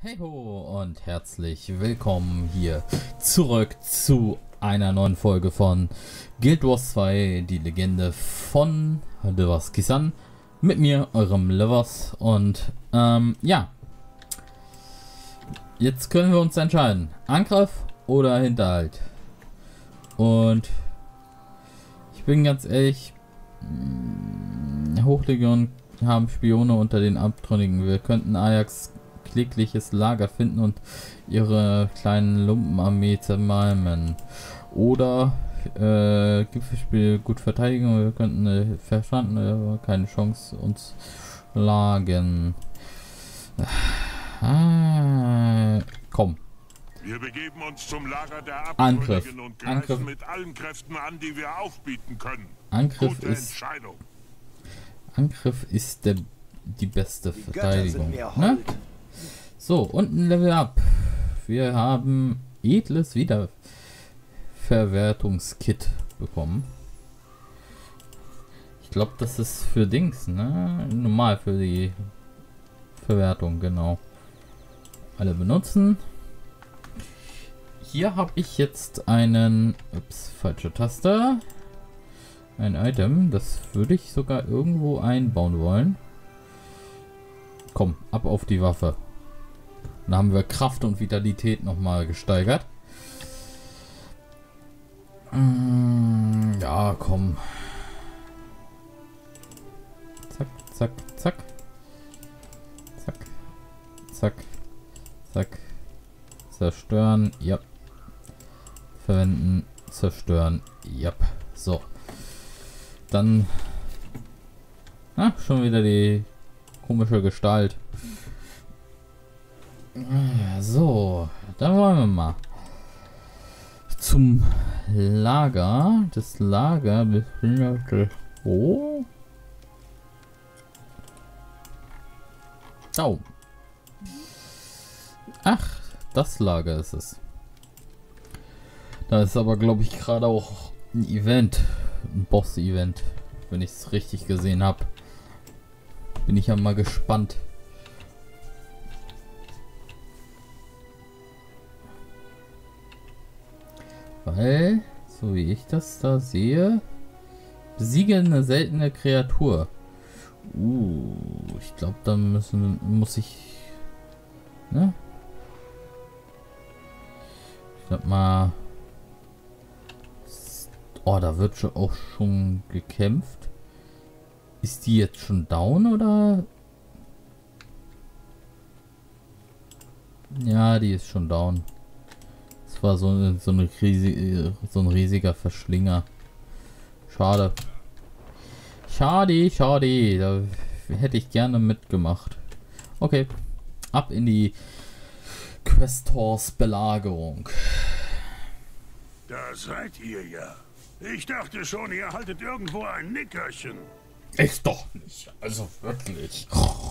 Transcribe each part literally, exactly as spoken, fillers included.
Hey ho und herzlich willkommen hier zurück zu einer neuen Folge von Guild Wars zwei, die Legende von Levas Kisan. Mit mir, eurem Levas. Und ähm, ja, jetzt können wir uns entscheiden, Angriff oder Hinterhalt. Und ich bin ganz ehrlich, Hochlegion haben Spione unter den Abtrünnigen. Wir könnten Ajax klägliches Lager finden und ihre kleinen Lumpenarmee zermalmen. Oder äh, Gipfelspiel gut verteidigen. Wir könnten äh, verstanden, äh, keine Chance uns schlagen. Ah, komm. Wir begeben uns zum Lager der Angriff. Abtrünnigen und greifen Angriff. mit allen Kräften an, die wir aufbieten können. Angriff Gute ist Entscheidung. Angriff ist der, die beste Die Götter Verteidigung. sind mir Ne? hold. So, und ein Level Up. Wir haben edles Wiederverwertungskit bekommen. Ich glaube, das ist für Dings, ne? Normal für die Verwertung, genau. Alle benutzen. Hier habe ich jetzt einen, ups, falsche Taste. Ein Item, das würde ich sogar irgendwo einbauen wollen. Komm, ab auf die Waffe. Dann haben wir Kraft und Vitalität nochmal gesteigert. Ja, komm. Zack, zack, zack. Zack. Zack. Zack. Zerstören. Ja. Verwenden. Zerstören. Ja. So. Dann. Ah, schon wieder die komische Gestalt. So, dann wollen wir mal zum Lager. Das Lager befindet sich wo? Oh. Ach, das Lager ist es. Da ist aber, glaube ich, gerade auch ein Event, ein Boss-Event, wenn ich es richtig gesehen habe. Bin ich ja mal gespannt. Weil, so wie ich das da sehe, besiege eine seltene Kreatur. Uh, ich glaube, da müssen muss ich, ne? Ich glaube mal, oh, da wird schon auch schon gekämpft. Ist die jetzt schon down oder? Ja, die ist schon down. Das war so, so, eine riesige, so ein riesiger Verschlinger. Schade. Schade, schade. Da hätte ich gerne mitgemacht. Okay. Ab in die Questors Belagerung. Da seid ihr ja. Ich dachte schon, ihr haltet irgendwo ein Nickerchen. Ist doch nicht. Also wirklich.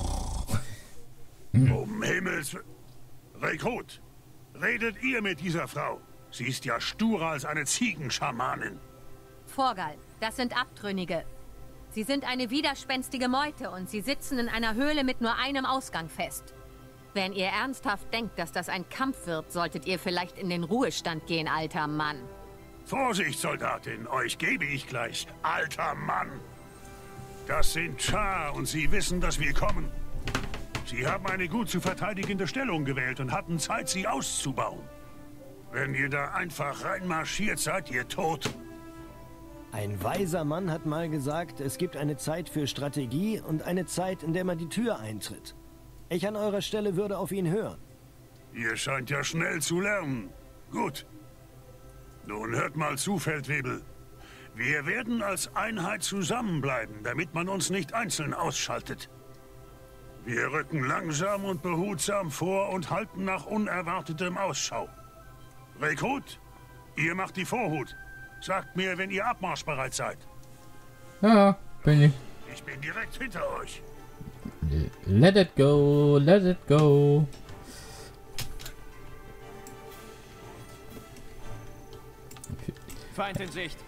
Um Himmels... Rekrut, redet ihr mit dieser Frau? Sie ist ja sturer als eine Ziegenschamanin. Vorgal, das sind Abtrünnige. Sie sind eine widerspenstige Meute und sie sitzen in einer Höhle mit nur einem Ausgang fest. Wenn ihr ernsthaft denkt, dass das ein Kampf wird, solltet ihr vielleicht in den Ruhestand gehen, alter Mann. Vorsicht, Soldatin, euch gebe ich gleich, alter Mann. Das sind Char und sie wissen, dass wir kommen. Sie haben eine gut zu verteidigende Stellung gewählt und hatten Zeit, sie auszubauen. Wenn ihr da einfach reinmarschiert, seid ihr tot. Ein weiser Mann hat mal gesagt, es gibt eine Zeit für Strategie und eine Zeit, in der man die Tür eintritt. Ich an eurer Stelle würde auf ihn hören. Ihr scheint ja schnell zu lernen. Gut. Nun hört mal zu, Feldwebel. Wir werden als Einheit zusammenbleiben, damit man uns nicht einzeln ausschaltet. Wir rücken langsam und behutsam vor und halten nach Unerwartetem Ausschau. Rekrut, ihr macht die Vorhut. Sagt mir, wenn ihr abmarschbereit seid. Ja, bin ich. Ich bin direkt hinter euch. Let it go, let it go. Feind in Sicht.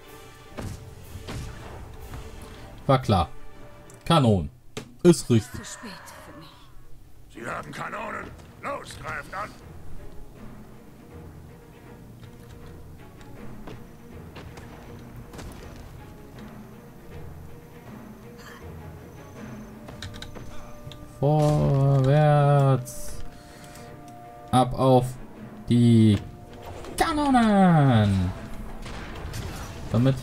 War klar. Kanon. Ist richtig. Zu spät für mich. Sie haben Kanonen. Los, greift an! Vorwärts! Ab auf die Kanonen! Damit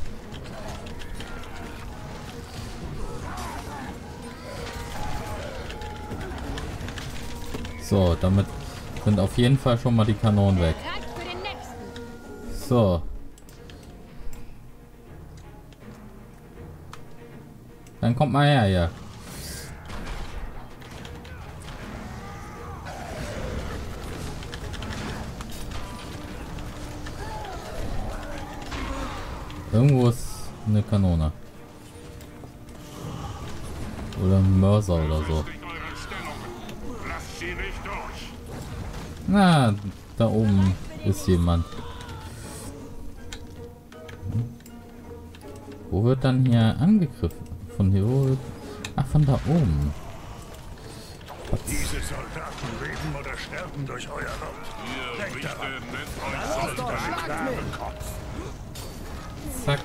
so, damit sind auf jeden Fall schon mal die Kanonen weg. So. Dann kommt mal her, ja. Irgendwo ist eine Kanone. Oder ein Mörser oder so. Na, da oben ist jemand. Wo wird dann hier angegriffen? Von hier oben? Ach, von da oben. Was? Diese Soldaten leben oder sterben durch euer Wort. Denkt daran. Zack.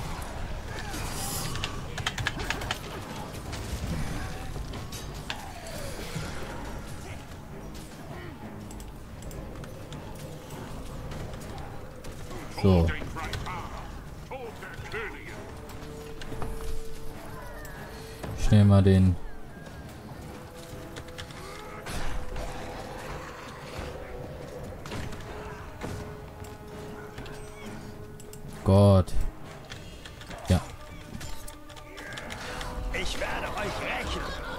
So. Schnell mal den Gott. Ja. Ich werde euch rächen.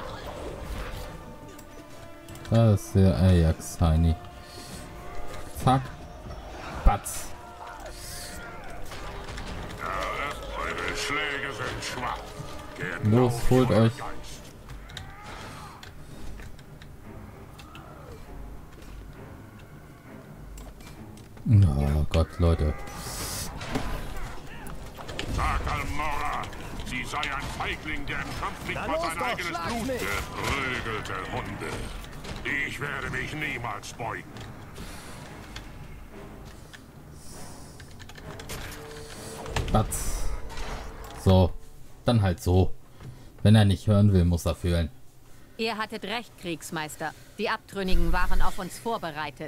Das ist der Ajax, Heini. Zack. Batz. Eure Schläge sind schwach. Los, holt euch. Oh Gott, Leute. Sag Almora, sie sei ein Feigling, der im Kampf nicht mal sein eigenes Blut geprügelte Hunde. Ich werde mich niemals beugen. Batz. So. Dann halt so. Wenn er nicht hören will, muss er fühlen. Ihr hattet recht, Kriegsmeister. Die Abtrünnigen waren auf uns vorbereitet.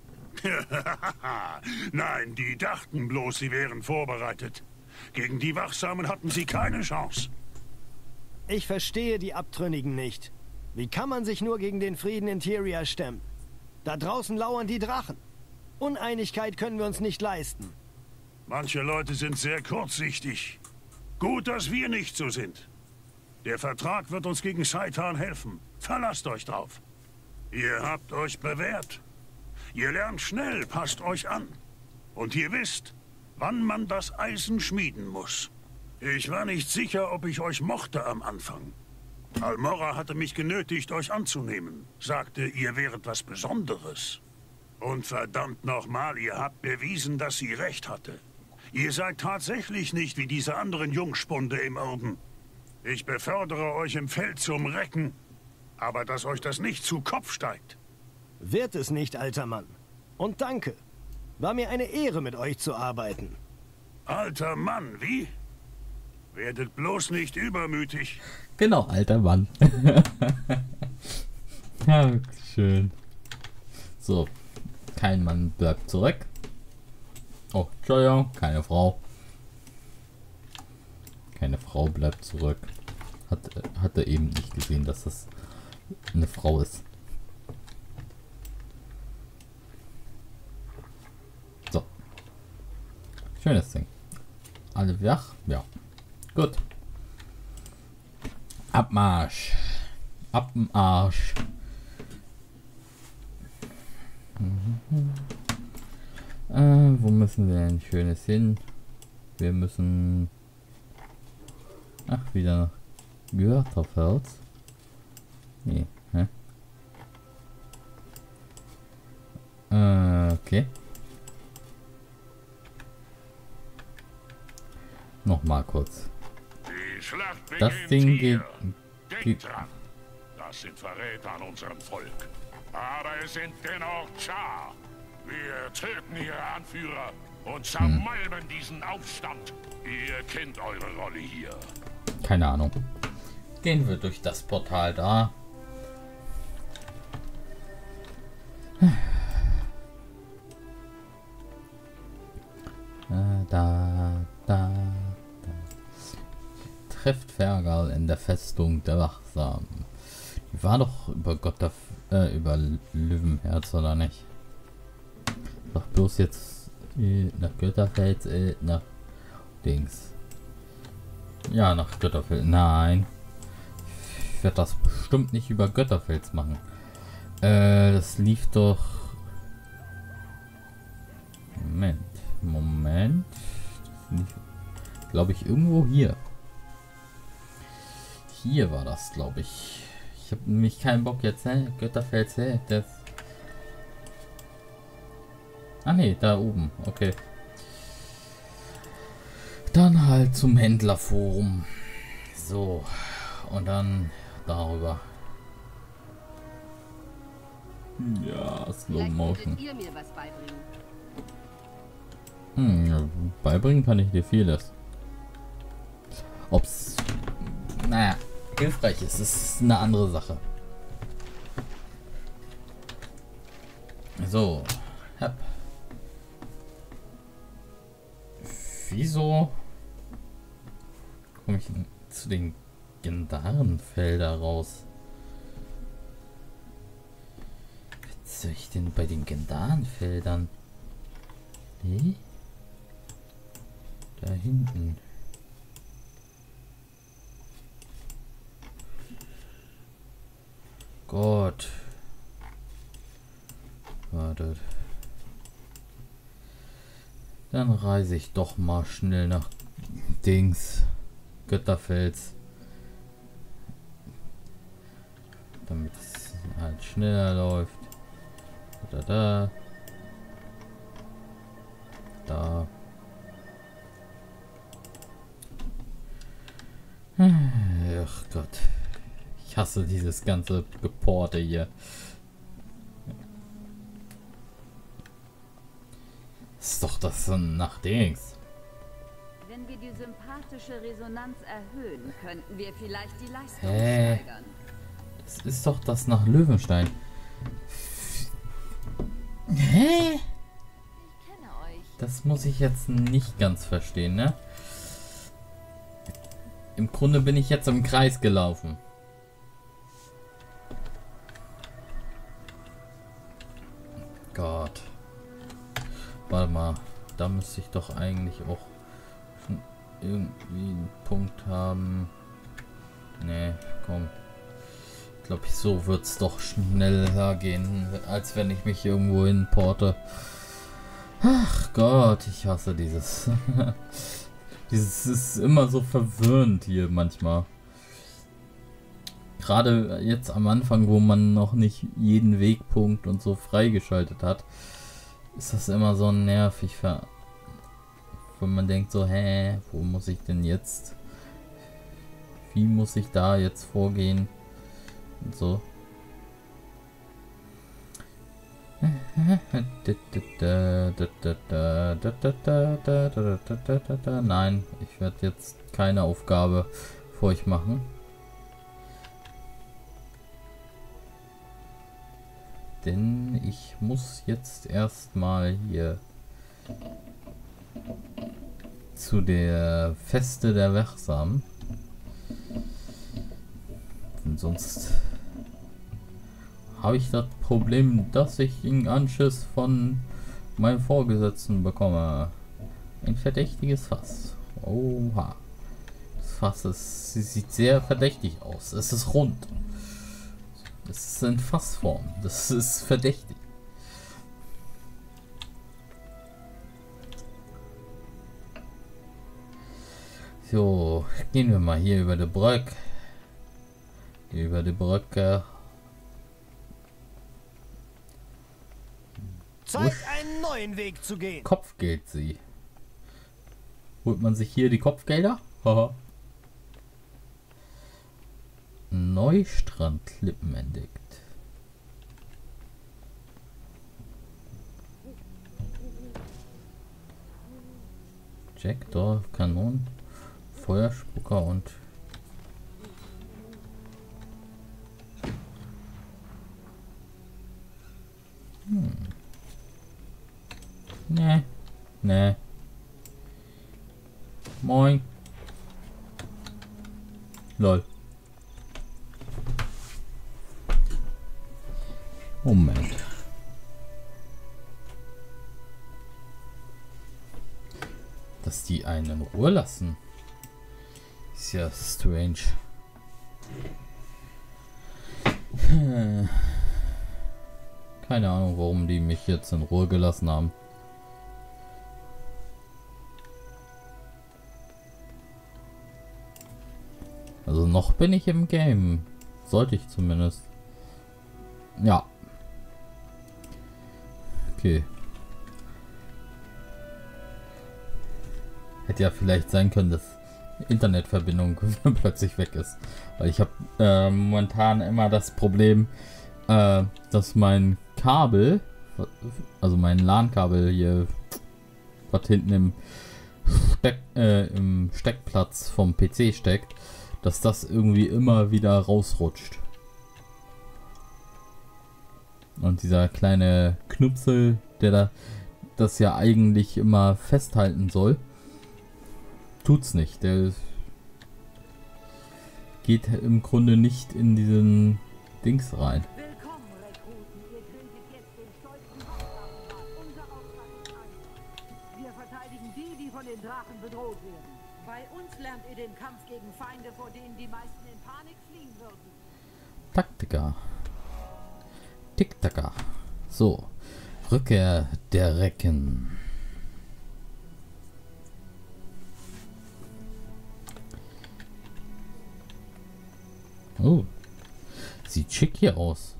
Nein, die dachten bloß, sie wären vorbereitet. Gegen die Wachsamen hatten sie keine Chance. Ich verstehe die Abtrünnigen nicht. Wie kann man sich nur gegen den Frieden in Tyria stemmen? Da draußen lauern die Drachen. Uneinigkeit können wir uns nicht leisten. Manche Leute sind sehr kurzsichtig. Gut, dass wir nicht so sind. Der Vertrag wird uns gegen Shaitan helfen. Verlasst euch drauf. Ihr habt euch bewährt. Ihr lernt schnell, passt euch an. Und ihr wisst, wann man das Eisen schmieden muss. Ich war nicht sicher, ob ich euch mochte am Anfang. Almora hatte mich genötigt, euch anzunehmen. Sagte, ihr wäret was Besonderes. Und verdammt nochmal, ihr habt bewiesen, dass sie recht hatte. Ihr seid tatsächlich nicht wie diese anderen Jungspunde im Orden. Ich befördere euch im Feld zum Recken, aber dass euch das nicht zu Kopf steigt. Wird es nicht, alter Mann. Und danke. War mir eine Ehre, mit euch zu arbeiten. Alter Mann, wie? Werdet bloß nicht übermütig. Genau, alter Mann. Ja, wirklich schön. So. Kein Mann bleibt zurück. Oh, Entschuldigung, keine Frau. Keine Frau bleibt zurück. Hat, hat er eben nicht gesehen, dass das eine Frau ist. So. Schönes Ding. Alle wach? Ja. Gut. Abmarsch. Ab'm Arsch. Mhm. Äh, wo müssen wir denn Schönes hin? Wir müssen... Ach, wieder Götterfeld. Nee, hä? Äh, okay. Nochmal kurz. Die Schlacht Das Ding geht... Denkt dran, das sind Verräter an unserem Volk. Aber es sind dennoch Char. Wir töten ihre Anführer und zermalmen hm. diesen Aufstand. Ihr kennt eure Rolle hier. Keine Ahnung. Gehen wir durch das Portal da. Da, da, da. Trefft Fergal in der Festung der Wachsamen. Die war doch über Gott der, äh, über Löwenherz, oder nicht? Doch bloß jetzt äh, nach Götterfeld, äh, nach Dings. Ja, nach Götterfeld. Nein. Ich werde das bestimmt nicht über Götterfels machen. Äh, das lief doch... Moment. Moment. Das lief, glaube ich, irgendwo hier. Hier war das, glaube ich. Ich habe nämlich keinen Bock jetzt, hä? Götterfels, hä? Das... Ah ne, da oben. Okay. Dann halt zum Händlerforum. So. Und dann darüber. Ja, Slow Motion. Ihr mir was beibringen. Hm, ja, beibringen kann ich dir vieles. Ob's, naja, hilfreich ist, ist eine andere Sache. So, hab. Wieso komme ich zu den Gendarenfelder raus? Was soll ich denn bei den Gendarenfeldern? Nee? Da hinten. Gott. Wartet. Dann reise ich doch mal schnell nach Dings. Götterfels. Damit es halt schneller läuft. Da, da. Da. Ach Gott. Ich hasse dieses ganze Geporte hier. Ist doch das nach Dings. Wenn wir die sympathische Resonanz erhöhen, könnten wir vielleicht die Leistung Hä? steigern. Das ist doch das nach Löwenstein. Hä? Ich kenne euch. Das muss ich jetzt nicht ganz verstehen, ne? Im Grunde bin ich jetzt im Kreis gelaufen. Gott. Warte mal. Da müsste ich doch eigentlich auch schon irgendwie einen Punkt haben. Nee, komm. Ich glaube, so wird es doch schneller gehen, als wenn ich mich irgendwo hinporte. Ach Gott, ich hasse dieses. Dieses ist immer so verwirrend hier manchmal. Gerade jetzt am Anfang, wo man noch nicht jeden Wegpunkt und so freigeschaltet hat, ist das immer so nervig, wenn man denkt so, hä, wo muss ich denn jetzt, wie muss ich da jetzt vorgehen und so. Nein, ich werde jetzt keine Aufgabe für euch machen. Denn ich muss jetzt erstmal hier zu der Feste der Wachsamen. Denn sonst habe ich das Problem, dass ich einen Anschiss von meinem Vorgesetzten bekomme. Ein verdächtiges Fass. Oha. Das Fass ist, sieht sehr verdächtig aus. Es ist rund. Es ist in Fassform. Das ist verdächtig. So, gehen wir mal hier über die Brücke. Über die Brücke. Zeit, einen neuen Weg zu gehen. Kopfgeld sie. Holt man sich hier die Kopfgelder? Haha. Neustrandklippen entdeckt. Projektor, Kanonen, Feuerspucker und hm. Ne, ne. Moin. Lol. Moment. Dass die einen in Ruhe lassen. Ist ja strange. Hm. Keine Ahnung, warum die mich jetzt in Ruhe gelassen haben. Also noch bin ich im Game. Sollte ich zumindest. Ja. Okay. Hätte ja vielleicht sein können, dass Internetverbindung plötzlich weg ist. Weil ich habe äh, momentan immer das Problem, äh, dass mein Kabel, also mein LAN-Kabel hier, was hinten im, Steck, äh, im Steckplatz vom P C steckt, dass das irgendwie immer wieder rausrutscht. Und dieser kleine Knupsel, der da das ja eigentlich immer festhalten soll, tut's nicht. Der geht im Grunde nicht in diesen Dings rein. Willkommen, Rekruten. Ihr tretet jetzt den stolzen Hauptauftrag. Unser Auftrag ist einfach. Wir verteidigen die, die von den Drachen bedroht werden. Bei uns lernt ihr den Kampf gegen Feinde, vor denen die meisten in Panik fliehen würden. Taktika. Tick-Tacker. So. Rückkehr der Recken. Oh. Sieht schick hier aus.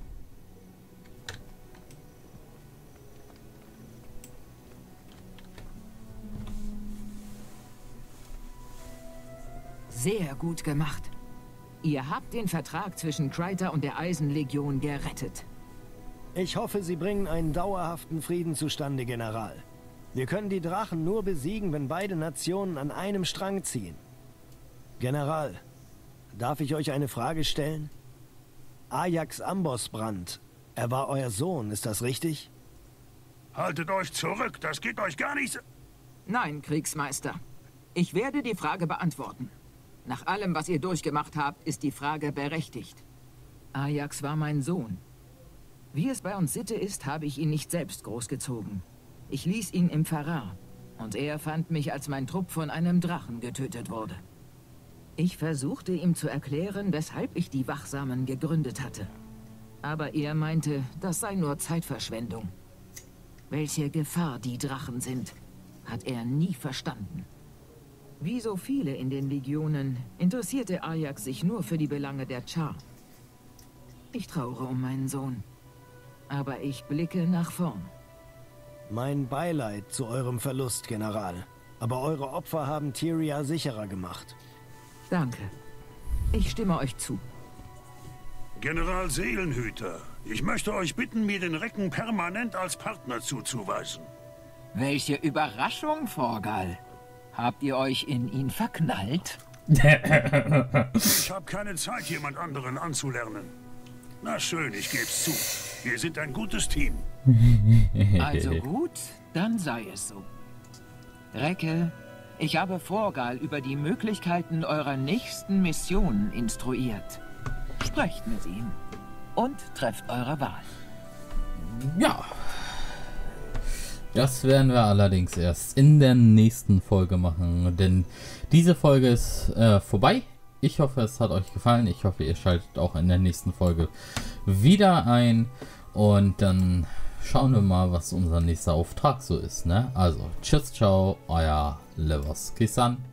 Sehr gut gemacht. Ihr habt den Vertrag zwischen Kreiter und der Eisenlegion gerettet. Ich hoffe, Sie bringen einen dauerhaften Frieden zustande, General. Wir können die Drachen nur besiegen, wenn beide Nationen an einem Strang ziehen. General, darf ich euch eine Frage stellen? Ajax Ambosbrand, er war euer Sohn, ist das richtig? Haltet euch zurück, das geht euch gar nicht... Nein, Kriegsmeister. Ich werde die Frage beantworten. Nach allem, was ihr durchgemacht habt, ist die Frage berechtigt. Ajax war mein Sohn. Wie es bei uns Sitte ist, habe ich ihn nicht selbst großgezogen. Ich ließ ihn im Farrar. Und er fand mich, als mein Trupp von einem Drachen getötet wurde. Ich versuchte ihm zu erklären, weshalb ich die Wachsamen gegründet hatte. Aber er meinte, das sei nur Zeitverschwendung. Welche Gefahr die Drachen sind, hat er nie verstanden. Wie so viele in den Legionen interessierte Ajax sich nur für die Belange der Char. Ich trauere um meinen Sohn. Aber ich blicke nach vorn. Mein Beileid zu eurem Verlust, General. Aber eure Opfer haben Tyria sicherer gemacht. Danke. Ich stimme euch zu. General Seelenhüter, ich möchte euch bitten, mir den Recken permanent als Partner zuzuweisen. Welche Überraschung, Vorgal. Habt ihr euch in ihn verknallt? Ich habe keine Zeit, jemand anderen anzulernen. Na schön, ich geb's zu. Wir sind ein gutes Team. Also gut, dann sei es so. Recke, ich habe Vorgal über die Möglichkeiten eurer nächsten Mission instruiert. Sprecht mit ihm und trefft eure Wahl. Ja. Das werden wir allerdings erst in der nächsten Folge machen, denn diese Folge ist äh, vorbei. Ich hoffe, es hat euch gefallen. Ich hoffe, ihr schaltet auch in der nächsten Folge wieder ein. Und dann schauen wir mal, was unser nächster Auftrag so ist. Ne? Also, tschüss, ciao, euer Leverskisan.